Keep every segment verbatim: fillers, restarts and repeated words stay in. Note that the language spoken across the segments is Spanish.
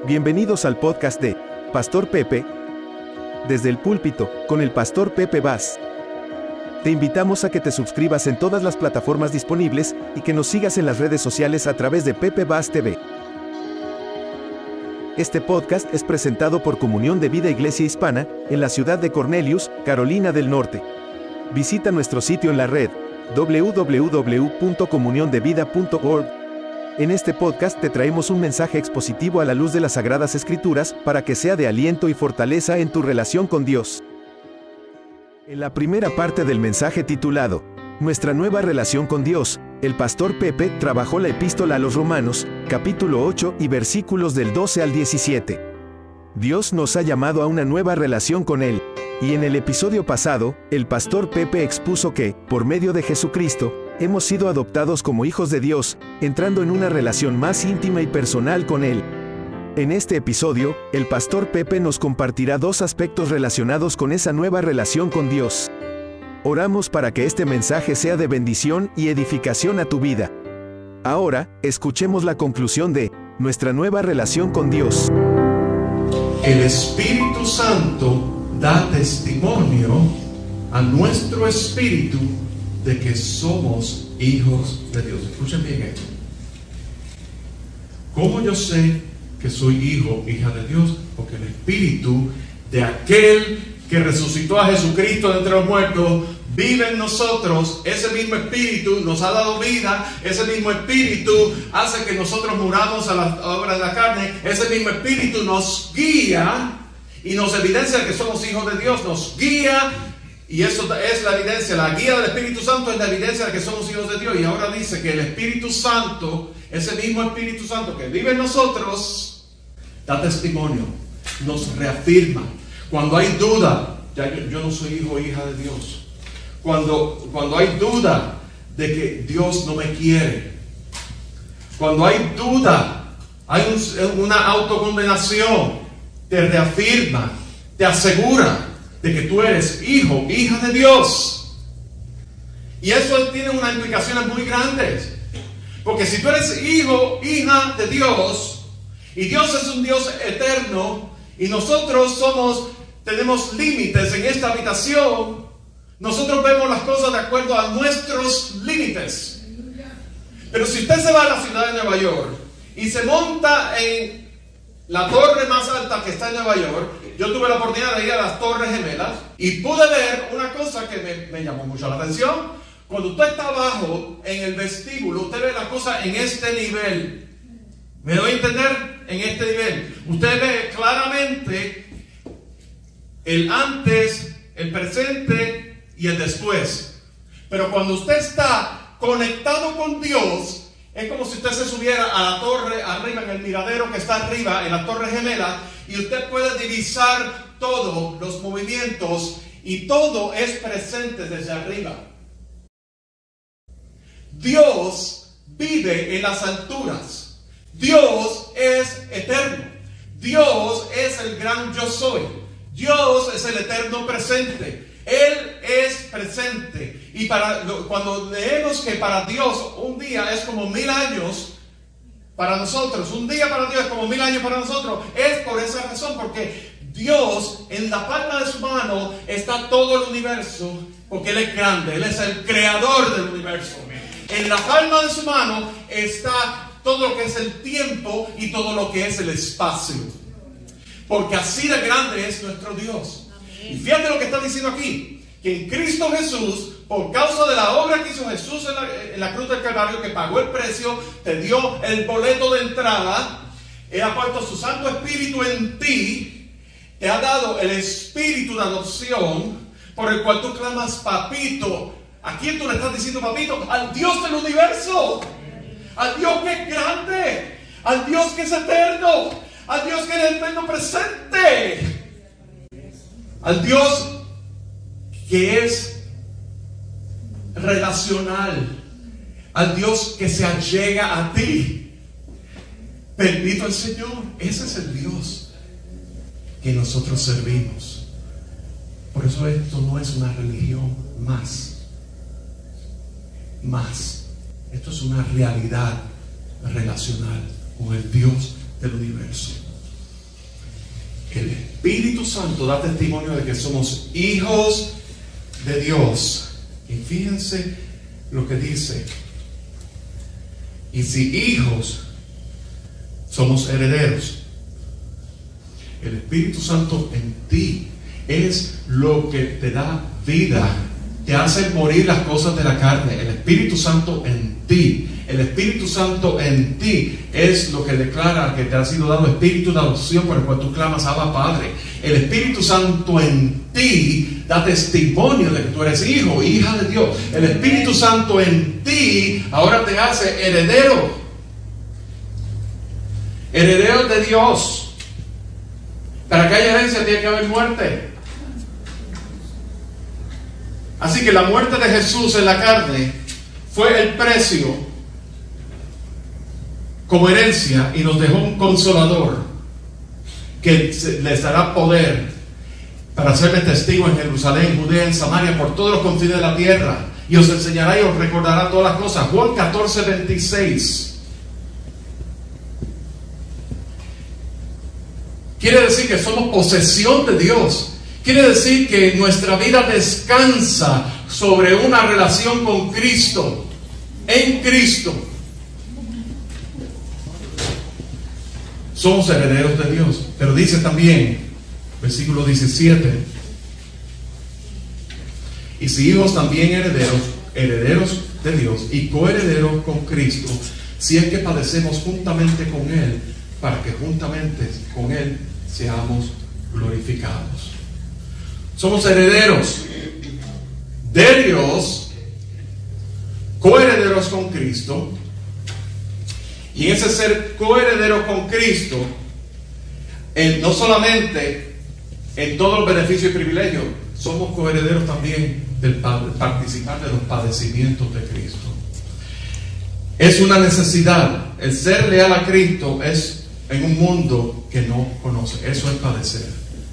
Bienvenidos al podcast de Pastor Pepe, desde el púlpito, con el Pastor Pepe Vaz. Te invitamos a que te suscribas en todas las plataformas disponibles y que nos sigas en las redes sociales a través de Pepe Vaz T V. Este podcast es presentado por Comunión de Vida Iglesia Hispana, en la ciudad de Cornelius, Carolina del Norte. Visita nuestro sitio en la red, doble u doble u doble u punto comunión de vida punto org. En este podcast te traemos un mensaje expositivo a la luz de las Sagradas Escrituras, para que sea de aliento y fortaleza en tu relación con Dios. En la primera parte del mensaje titulado, Nuestra nueva relación con Dios, el Pastor Pepe trabajó la epístola a los Romanos, capítulo ocho y versículos del doce al diecisiete. Dios nos ha llamado a una nueva relación con Él, y en el episodio pasado, el Pastor Pepe expuso que, por medio de Jesucristo, hemos sido adoptados como hijos de Dios, entrando en una relación más íntima y personal con Él. En este episodio, el Pastor Pepe nos compartirá dos aspectos relacionados con esa nueva relación con Dios. Oramos para que este mensaje sea de bendición y edificación a tu vida. Ahora, escuchemos la conclusión de nuestra nueva relación con Dios. El Espíritu Santo da testimonio a nuestro espíritu de que somos hijos de Dios. Escuchen bien esto. ¿Cómo yo sé que soy hijo, hija de Dios? Porque el espíritu de aquel que resucitó a Jesucristo de entre los muertos vive en nosotros. Ese mismo espíritu nos ha dado vida. Ese mismo espíritu hace que nosotros muramos a las obras de la carne. Ese mismo espíritu nos guía y nos evidencia de que somos hijos de Dios. Nos guía. Y eso es la evidencia, la guía del Espíritu Santo es la evidencia de que somos hijos de Dios. Y ahora dice que el Espíritu Santo, ese mismo Espíritu Santo que vive en nosotros, da testimonio, nos reafirma. Cuando hay duda, ya yo, yo no soy hijo o hija de Dios. Cuando, cuando hay duda de que Dios no me quiere. Cuando hay duda, hay un, una autocondenación, te reafirma, te asegura de que tú eres hijo, hija de Dios. Y eso tiene unas implicaciones muy grandes. Porque si tú eres hijo, hija de Dios, y Dios es un Dios eterno, y nosotros somos, tenemos límites en esta habitación, nosotros vemos las cosas de acuerdo a nuestros límites. Pero si usted se va a la ciudad de Nueva York, y se monta en la torre más alta que está en Nueva York, yo tuve la oportunidad de ir a las Torres Gemelas y pude ver una cosa que me, me llamó mucho la atención. Cuando usted está abajo en el vestíbulo, usted ve la cosa en este nivel. ¿Me doy a entender? En este nivel. Usted ve claramente el antes, el presente y el después. Pero cuando usted está conectado con Dios, es como si usted se subiera a la torre arriba, en el miradero que está arriba, en la Torre Gemela, y usted puede divisar todos los movimientos y todo es presente desde arriba. Dios vive en las alturas. Dios es eterno. Dios es el gran yo soy. Dios es el eterno presente. Él es presente. Y para, cuando leemos que para Dios un día es como mil años, para nosotros, un día para Dios es como mil años para nosotros, es por esa razón, porque Dios en la palma de su mano está todo el universo, porque Él es grande, Él es el creador del universo. En la palma de su mano está todo lo que es el tiempo y todo lo que es el espacio, porque así de grande es nuestro Dios. Y fíjate lo que está diciendo aquí, que en Cristo Jesús, por causa de la obra que hizo Jesús en la, en la cruz del Calvario, que pagó el precio, te dio el boleto de entrada, Él ha puesto su Santo Espíritu en ti, te ha dado el Espíritu de adopción, por el cual tú clamas papito. ¿A quién tú le estás diciendo papito? Al Dios del universo, al Dios que es grande, al Dios que es eterno, al Dios que es el eterno presente, al Dios que es relacional, al Dios que se allega a ti. Bendito el Señor. Ese es el Dios que nosotros servimos. Por eso esto no es una religión más. Más. Esto es una realidad relacional con el Dios del universo. El Espíritu Santo da testimonio de que somos hijos de Dios. Y fíjense lo que dice. Y si hijos, somos herederos. El Espíritu Santo en ti es lo que te da vida, te hace morir las cosas de la carne. El Espíritu Santo en ti, el Espíritu Santo en ti es lo que declara que te ha sido dado espíritu de adopción por el cual tú clamas Abba Padre. El Espíritu Santo en ti da testimonio de que tú eres hijo, hija de Dios. El Espíritu Santo en ti ahora te hace heredero, heredero de Dios. Para que haya herencia tiene que haber muerte. Así que la muerte de Jesús en la carne fue el precio como herencia, y nos dejó un consolador que les dará poder para serle testigo en Jerusalén, Judea, en Samaria, por todos los confines de la tierra, y os enseñará y os recordará todas las cosas. Juan catorce, veintiséis. Quiere decir que somos posesión de Dios. Quiere decir que nuestra vida descansa sobre una relación con Cristo, en Cristo. Somos herederos de Dios. Pero dice también, versículo diecisiete, y si hijos, también herederos, herederos de Dios y coherederos con Cristo, si es que padecemos juntamente con Él, para que juntamente con Él seamos glorificados. Somos herederos de Dios, coherederos con Cristo, y en ese ser coheredero con Cristo, en, no solamente en todos los beneficios y privilegios, somos coherederos también del participar de los padecimientos de Cristo. Es una necesidad. El ser leal a Cristo es en un mundo que no conoce. Eso es padecer.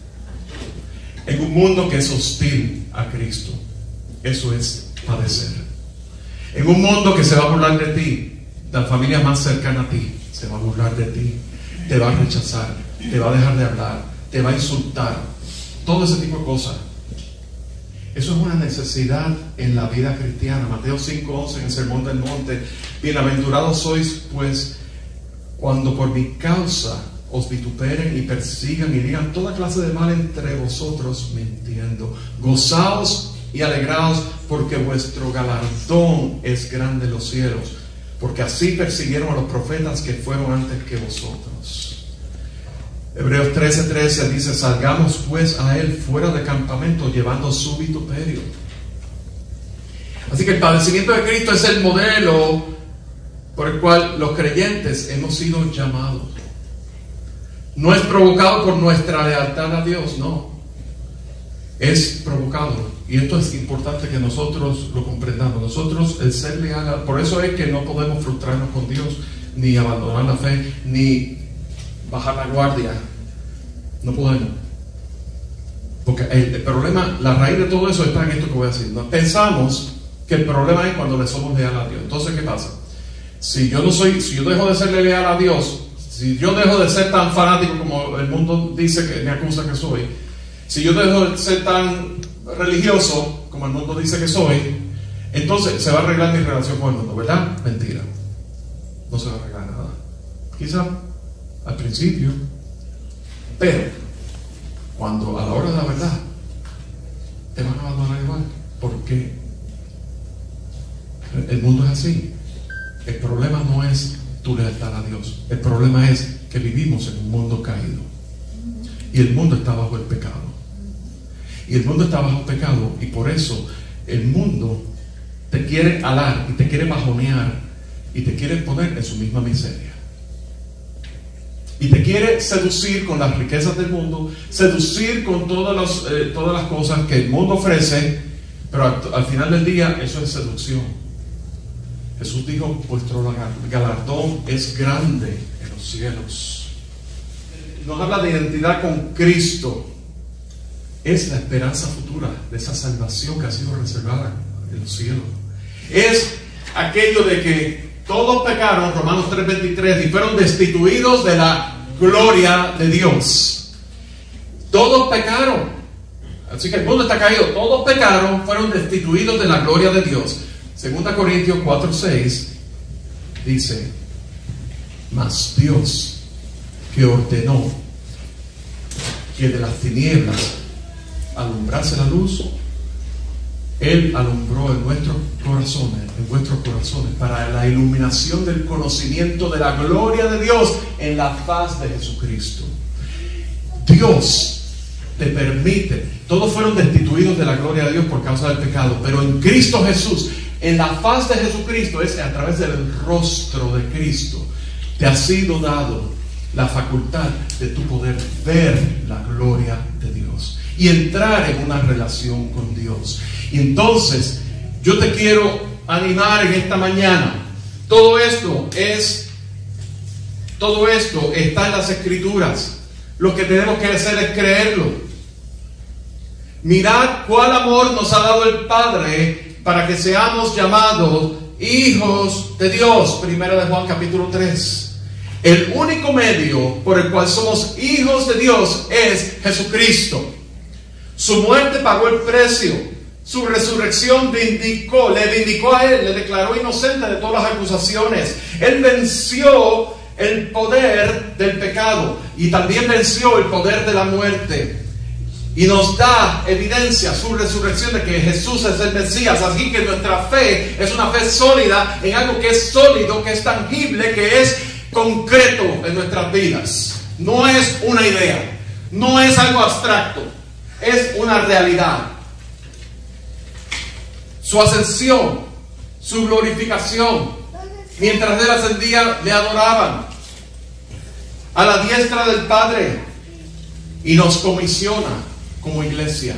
En un mundo que es hostil a Cristo, eso es padecer. En un mundo que se va a burlar de ti, la familia más cercana a ti se va a burlar de ti, te va a rechazar, te va a dejar de hablar, te va a insultar, todo ese tipo de cosas. Eso es una necesidad en la vida cristiana. Mateo cinco once, en el Sermón del Monte: bienaventurados sois pues cuando por mi causa os vituperen y persigan y digan toda clase de mal entre vosotros mintiendo. Gozaos y alegraos, porque vuestro galardón es grande en los cielos, porque así persiguieron a los profetas que fueron antes que vosotros. Hebreos trece trece dice: salgamos pues a él fuera de campamento, llevando su vituperio. Así que el padecimiento de Cristo es el modelo por el cual los creyentes hemos sido llamados. No es provocado por nuestra lealtad a Dios, no. Es provocado, y esto es importante que nosotros lo comprendamos. Nosotros, el ser leal, por eso es que no podemos frustrarnos con Dios, ni abandonar la fe, ni bajar la guardia. No podemos. Porque el, el problema, la raíz de todo eso está en esto que voy a decir. ¿No? Pensamos que el problema es cuando le somos leal a Dios. Entonces, ¿qué pasa? Si yo no soy, si yo dejo de serle leal a Dios, si yo dejo de ser tan fanático como el mundo dice que me acusa que soy, si yo dejo de ser tan religioso como el mundo dice que soy, entonces se va a arreglar mi relación con el mundo, ¿verdad? Mentira. No se va a arreglar nada. Quizá al principio, pero cuando a la hora de la verdad te van a abandonar igual, porque el mundo es así. El problema no es tu lealtad a Dios. El problema es que vivimos en un mundo caído. Y el mundo está bajo el pecado. Y el mundo está bajo pecado. Y por eso el mundo te quiere alar y te quiere bajonear y te quiere poner en su misma miseria. Y te quiere seducir con las riquezas del mundo, seducir con todas, los, eh, todas las cosas que el mundo ofrece, pero al, al final del día eso es seducción. Jesús dijo: vuestro galardón es grande en los cielos. Nos habla de identidad con Cristo. Es la esperanza futura de esa salvación que ha sido reservada en los cielos. Es aquello de que todos pecaron, Romanos tres veintitrés, y fueron destituidos de la gloria de Dios. Todos pecaron. Así que el mundo está caído. Todos pecaron, fueron destituidos de la gloria de Dios. Segunda Corintios cuatro seis dice: mas Dios, que ordenó que de las tinieblas alumbrase la luz, Él alumbró en nuestros corazones, en vuestros corazones, para la iluminación del conocimiento de la gloria de Dios en la faz de Jesucristo. Dios te permite, todos fueron destituidos de la gloria de Dios por causa del pecado, pero en Cristo Jesús, en la faz de Jesucristo, es a través del rostro de Cristo, te ha sido dado la facultad de tu poder ver la gloria de Dios y entrar en una relación con Dios. Y entonces yo te quiero animar en esta mañana. Todo esto es, todo esto está en las Escrituras. Lo que tenemos que hacer es creerlo. Mirad cuál amor nos ha dado el Padre para que seamos llamados hijos de Dios. Primera de Juan capítulo tres. El único medio por el cual somos hijos de Dios es Jesucristo. Su muerte pagó el precio. Su resurrección vindicó, le vindicó a Él, le declaró inocente de todas las acusaciones. Él venció el poder del pecado y también venció el poder de la muerte. Y nos da evidencia, su resurrección, de que Jesús es el Mesías. Así que nuestra fe es una fe sólida en algo que es sólido, que es tangible, que es concreto en nuestras vidas. No es una idea, no es algo abstracto, es una realidad. Su ascensión, su glorificación, mientras Él ascendía, le adoraban a la diestra del Padre, y nos comisiona como iglesia.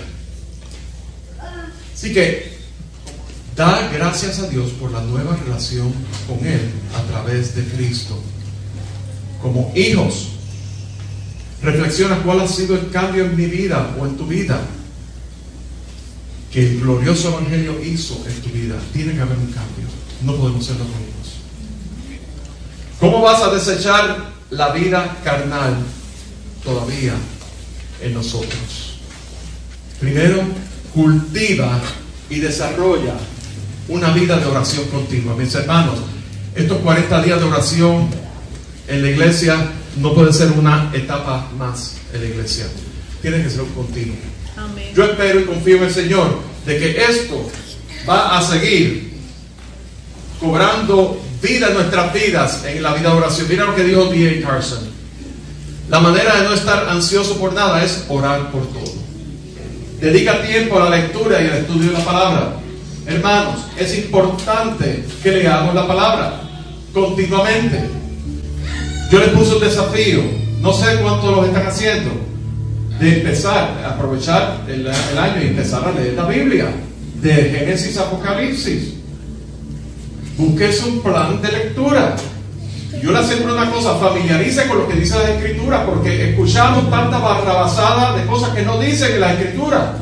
Así que da gracias a Dios por la nueva relación con Él a través de Cristo. Como hijos, reflexiona cuál ha sido el cambio en mi vida o en tu vida que el glorioso Evangelio hizo en tu vida. Tiene que haber un cambio. No podemos ser los mismos. ¿Cómo vas a desechar la vida carnal todavía en nosotros? Primero, cultiva y desarrolla una vida de oración continua. Mis hermanos, estos cuarenta días de oración en la iglesia no puede ser una etapa más en la iglesia. Tiene que ser un continuo. Amén. Yo espero y confío en el Señor de que esto va a seguir cobrando vida en nuestras vidas, en la vida de oración. Mira lo que dijo D A Carson: la manera de no estar ansioso por nada es orar por todo. Dedica tiempo a la lectura y al estudio de la palabra. Hermanos, es importante que leamos la palabra continuamente. Yo les puse un desafío, no sé cuántos lo están haciendo, de empezar a aprovechar el, el año y empezar a leer la Biblia, de Génesis a Apocalipsis. Búsquese un plan de lectura. Yo le aseguro una cosa: familiarice con lo que dice la Escritura, porque escuchamos tanta barrabasada de cosas que no dicen en la Escritura.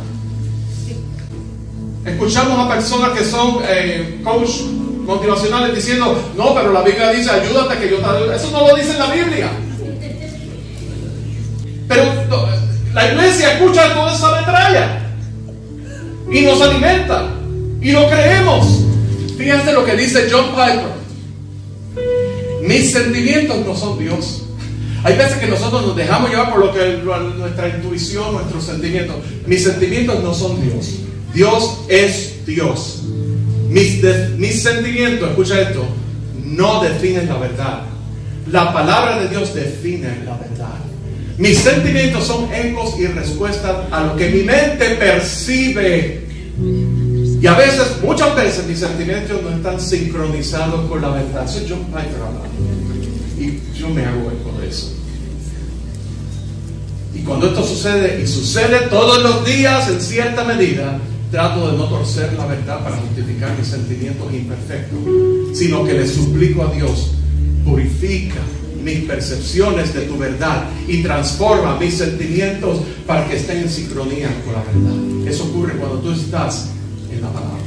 Escuchamos a personas que son eh, coach motivacionales diciendo: no, pero la Biblia dice ayúdate que yo te ayudo. Eso no lo dice en la Biblia. Pero la iglesia escucha toda esa metralla y nos alimenta y lo creemos. Fíjense lo que dice John Piper: mis sentimientos no son Dios. Hay veces que nosotros nos dejamos llevar por lo que nuestra intuición, nuestros sentimientos. Mis sentimientos no son Dios. Dios es Dios. Mis, de, mis sentimientos, escucha esto, no definen la verdad. La palabra de Dios define la verdad. Mis sentimientos son ecos y respuestas a lo que mi mente percibe. Y a veces, muchas veces, mis sentimientos no están sincronizados con la verdad. Soy John Piper hablando. Y yo me hago eco de eso. Y cuando esto sucede, y sucede todos los días en cierta medida, trato de no torcer la verdad para justificar mis sentimientos imperfectos, sino que le suplico a Dios: purifica mis percepciones de tu verdad y transforma mis sentimientos para que estén en sincronía con la verdad. Eso ocurre cuando tú estás en la palabra.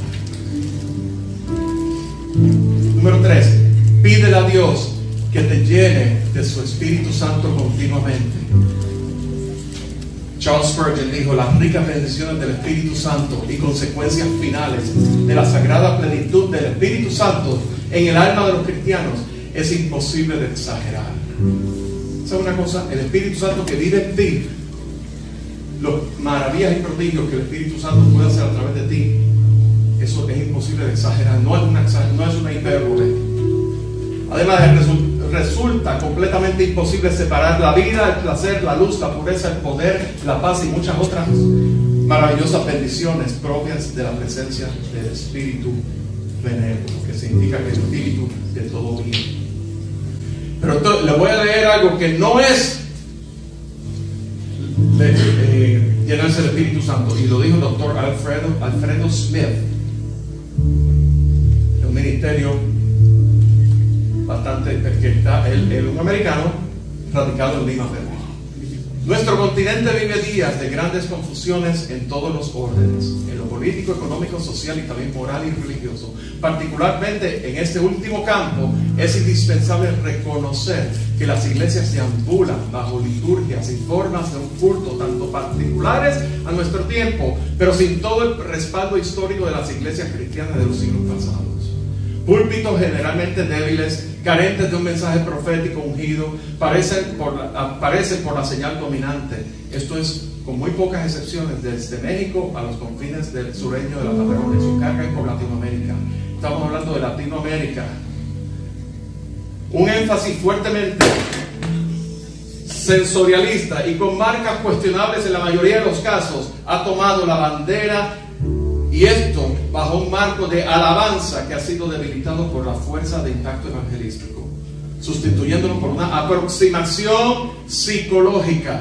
Número tres, pídele a Dios que te llene de su Espíritu Santo continuamente. Charles Spurgeon dijo: las ricas bendiciones del Espíritu Santo y consecuencias finales de la sagrada plenitud del Espíritu Santo en el alma de los cristianos es imposible de exagerar. ¿Sabe una cosa? El Espíritu Santo que vive en ti, los maravillas y prodigios que el Espíritu Santo puede hacer a través de ti, eso es imposible de exagerar. No es una, no es una hipérbole. Además, resu resulta completamente imposible separar la vida, el placer, la luz, la pureza, el poder, la paz y muchas otras maravillosas bendiciones propias de la presencia del Espíritu benévolo, que significa que el Espíritu de todo bien. Pero le voy a leer algo que no es de, eh, llenarse del Espíritu Santo, y lo dijo el doctor Alfredo, Alfredo Smith, de un ministerio bastante, que está, él es un americano radicado en Lima, Perú. Nuestro continente vive días de grandes confusiones en todos los órdenes, en lo político, económico, social y también moral y religioso. Particularmente en este último campo, es indispensable reconocer que las iglesias deambulan bajo liturgias y formas de un culto tanto particulares a nuestro tiempo, pero sin todo el respaldo histórico de las iglesias cristianas de los siglos pasados. Púlpitos generalmente débiles, carentes de un mensaje profético ungido, parecen por, la, aparecen por la señal dominante. Esto es, con muy pocas excepciones, desde México a los confines del sureño de la Patagonia. Su carga es por Latinoamérica. Estamos hablando de Latinoamérica. Un énfasis fuertemente sensorialista y con marcas cuestionables en la mayoría de los casos ha tomado la bandera, y esto bajo un marco de alabanza que ha sido debilitado por la fuerza de impacto evangelístico, sustituyéndolo por una aproximación psicológica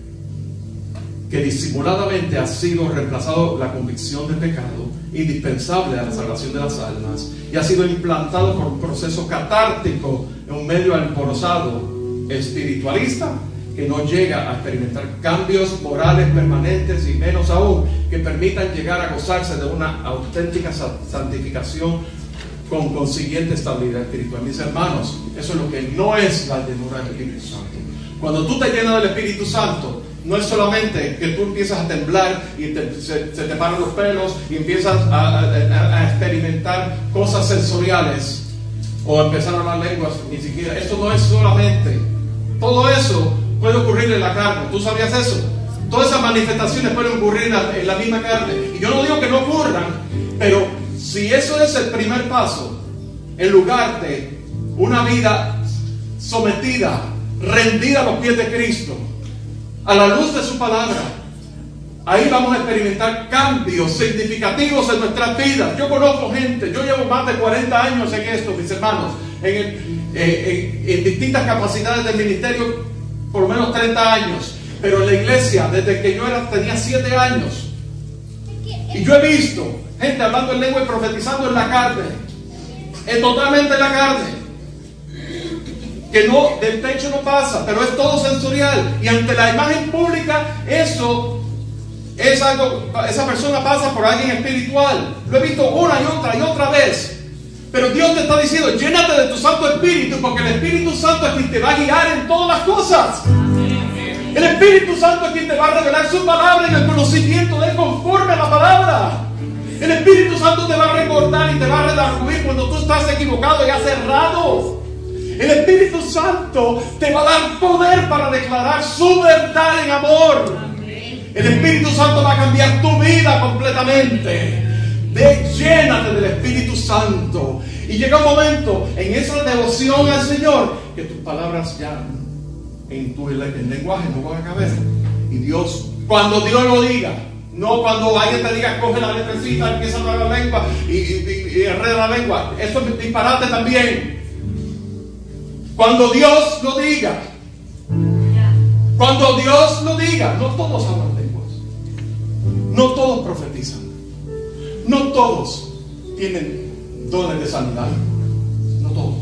que disimuladamente ha sido reemplazado la convicción de pecado, indispensable a la salvación de las almas, y ha sido implantado por un proceso catártico en un medio alborozado espiritualista que no llega a experimentar cambios morales permanentes y menos aún que permitan llegar a gozarse de una auténtica santificación con consiguiente estabilidad espiritual. Mis hermanos, eso es lo que no es la llenura del Espíritu Santo. Cuando tú te llenas del Espíritu Santo, no es solamente que tú empiezas a temblar y te, se, se te paran los pelos y empiezas a, a, a experimentar cosas sensoriales o empezar a hablar lenguas, ni siquiera. Esto no es solamente. Todo eso puede ocurrir en la carne. ¿Tú sabías eso? Todas esas manifestaciones pueden ocurrir en la, en la misma carne. Y yo no digo que no ocurran, pero si eso es el primer paso, en lugar de una vida sometida, rendida a los pies de Cristo, a la luz de su palabra, ahí vamos a experimentar cambios significativos en nuestras vidas. Yo conozco gente, yo llevo más de cuarenta años en esto, mis hermanos, en, el, en, en, en distintas capacidades del ministerio, por lo menos treinta años, pero en la iglesia, desde que yo era, tenía siete años, y yo he visto gente hablando en lengua y profetizando en la carne, es totalmente en la carne, que no, del techo no pasa, pero es todo sensorial, y ante la imagen pública, eso es algo, esa persona pasa por alguien espiritual. Lo he visto una y otra y otra vez. Pero Dios te está diciendo: llénate de tu Santo Espíritu, porque el Espíritu Santo es quien te va a guiar en todas las cosas. El Espíritu Santo es quien te va a revelar su palabra en el conocimiento de Él conforme a la palabra. El Espíritu Santo te va a recordar y te va a redarguir cuando tú estás equivocado y has errado. El Espíritu Santo te va a dar poder para declarar su verdad en amor. El Espíritu Santo va a cambiar tu vida completamente. De, llénate del Espíritu Santo. Y llega un momento en esa devoción al Señor que tus palabras ya en tu en lenguaje no van a caber. Y Dios, cuando Dios lo diga, no cuando alguien te diga coge la letrecita, empieza a hablar la lengua y, y, y enreda la lengua. Eso es disparate también. Cuando Dios lo diga, cuando Dios lo diga, no todos hablan lenguas, no todos profetizan, no todos tienen dones de sanidad, no todos.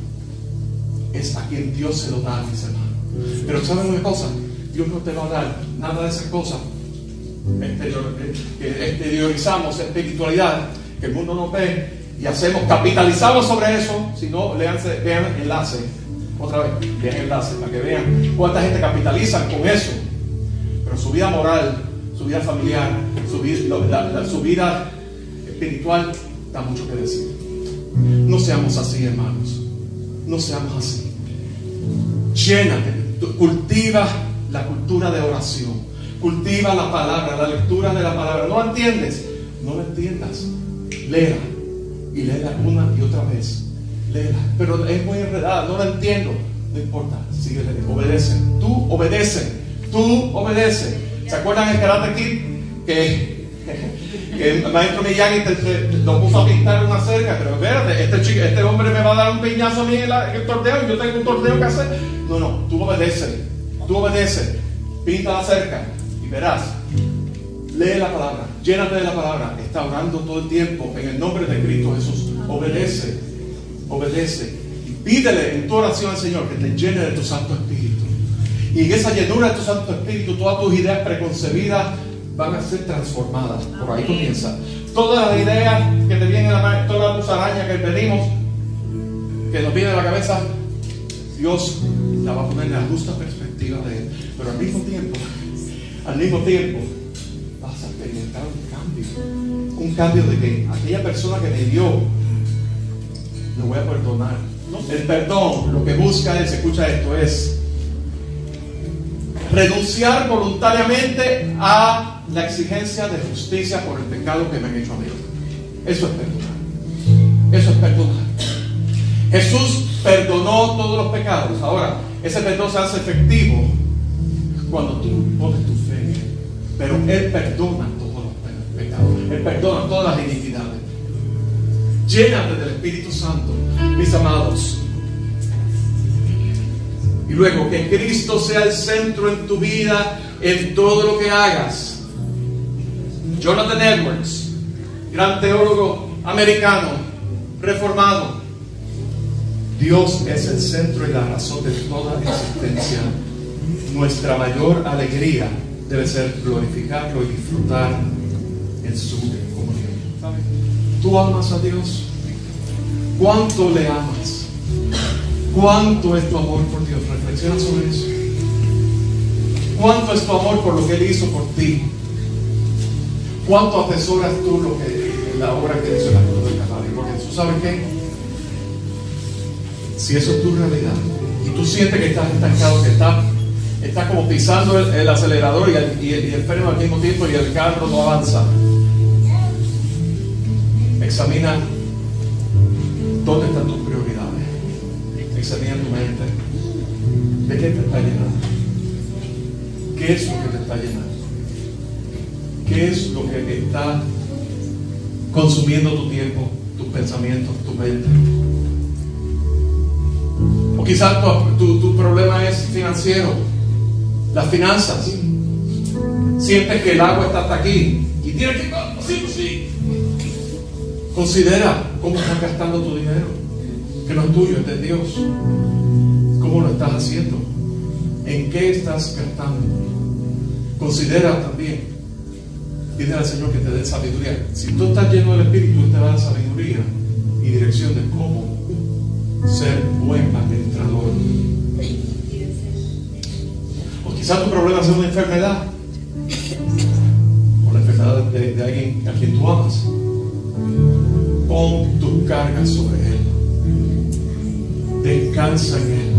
Es a quien Dios se lo da, mis hermanos. Pero ¿saben una cosa? Dios no te va a dar nada de esas cosas exterior, que exteriorizamos espiritualidad, que el mundo no ve, y hacemos, capitalizamos sobre eso. Si no, leanse, vean enlace, otra vez, vean enlace para que vean cuánta gente capitaliza con eso. Pero pero su vida moral, su vida familiar, su vida, la, la, su vida espiritual da mucho que decir. No seamos así, hermanos. No seamos así. Llénate, cultiva la cultura de oración, cultiva la palabra, la lectura de la palabra. ¿No la entiendes? No la entiendas. Léela y léela una y otra vez. Léela. Pero es muy enredada, no la entiendo. No importa, sigue leyendo. Obedece. Tú obedece. Tú obedece. ¿Se acuerdan el Karate Kid? Que, que el maestro Miyagi te, te, lo puso a pintar una cerca. Pero espérate, este, chico, este hombre me va a dar un piñazo a mí en, la, en el torneo y yo tengo un torneo que hacer. No, no, tú obedece. Tú obedece. Pinta la cerca y verás. Lee la palabra. Llénate de la palabra. Está orando todo el tiempo en el nombre de Cristo Jesús. Obedece. Obedece. Y pídele en tu oración al Señor que te llene de tu Santo Espíritu. Y en esa llenura de tu Santo Espíritu, todas tus ideas preconcebidas van a ser transformadas. Por ahí comienza. Todas las ideas que te vienen a la mente, todas las musarañas que pedimos, que nos vienen a la cabeza, Dios la va a poner en la justa perspectiva de Él. Pero al mismo tiempo, al mismo tiempo, vas a experimentar un cambio. Un cambio de que aquella persona que me dio, lo voy a perdonar. El perdón, lo que busca Él, se escucha esto, es renunciar voluntariamente a la exigencia de justicia por el pecado que me han hecho a mí. Eso es perdonar. Eso es perdonar. Jesús perdonó todos los pecados. Ahora, ese perdón se hace efectivo cuando tú pones tu fe en Él. Pero Él perdona todos los pecados. Él perdona todas las iniquidades. Llénate del Espíritu Santo, mis amados. Y luego que Cristo sea el centro en tu vida, en todo lo que hagas. Jonathan Edwards, gran teólogo americano, reformado. Dios es el centro y la razón de toda existencia. Nuestra mayor alegría debe ser glorificarlo y disfrutar en su comunión. ¿Sabes? ¿Tú amas a Dios? ¿Cuánto le amas? ¿Cuánto es tu amor por Dios? Reflexiona sobre eso. ¿Cuánto es tu amor por lo que Él hizo por ti? ¿Cuánto atesoras tú lo que, la obra que hizo en la cruz del Calvario? Porque tú sabes qué, si eso es tu realidad y tú sientes que estás estancado, que estás, estás como pisando el, el acelerador y el, y, el, y el freno al mismo tiempo y el carro no avanza, examina dónde están tus prioridades. Examina tu mente. ¿De qué te está llenando? ¿Qué es lo que te está llenando? ¿Qué es lo que está consumiendo tu tiempo, tus pensamientos, tu mente? O quizás tu, tu, tu problema es financiero, las finanzas. Sientes que el agua está hasta aquí y tienes que... Sí, pues sí. Considera cómo estás gastando tu dinero, que no es tuyo, es de Dios. ¿Cómo lo estás haciendo? ¿En qué estás gastando? Considera también, pide al Señor que te dé sabiduría. Si tú estás lleno del Espíritu, Él te va a dar sabiduría y dirección de cómo ser buen administrador. O quizás tu problema sea una enfermedad, o la enfermedad de, de alguien a quien tú amas. Pon tus cargas sobre Él. Descansa en Él.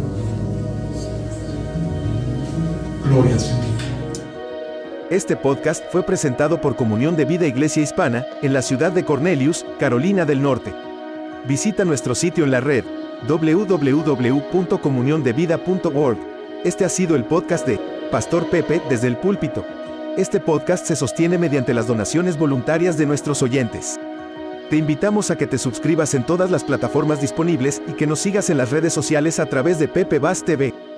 Gloria al Señor. Este podcast fue presentado por Comunión de Vida Iglesia Hispana, en la ciudad de Cornelius, Carolina del Norte. Visita nuestro sitio en la red, doble u doble u doble u punto comunión de vida punto org. Este ha sido el podcast de Pastor Pepe desde el púlpito. Este podcast se sostiene mediante las donaciones voluntarias de nuestros oyentes. Te invitamos a que te suscribas en todas las plataformas disponibles y que nos sigas en las redes sociales a través de Pepe Vaz T V.